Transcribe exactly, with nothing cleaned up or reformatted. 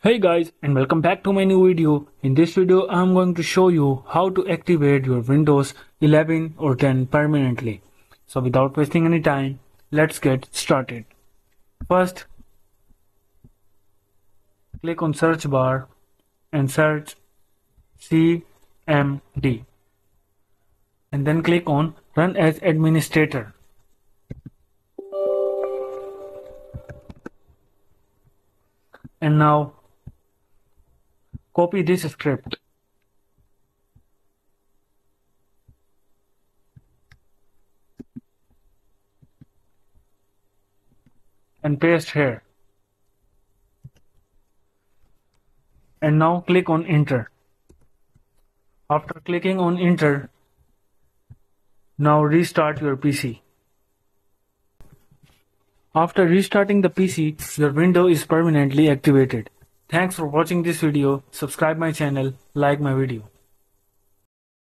Hey guys, and welcome back to my new video. In this video I'm going to show you how to activate your Windows eleven or ten permanently. So without wasting any time, let's get started. First, click on search bar and search C M D, and then click on run as administrator. And now copy this script and paste here. And now click on enter. After clicking on enter, now restart your P C. After restarting the P C, your window is permanently activated. Thanks for watching this video. Subscribe my channel, like my video.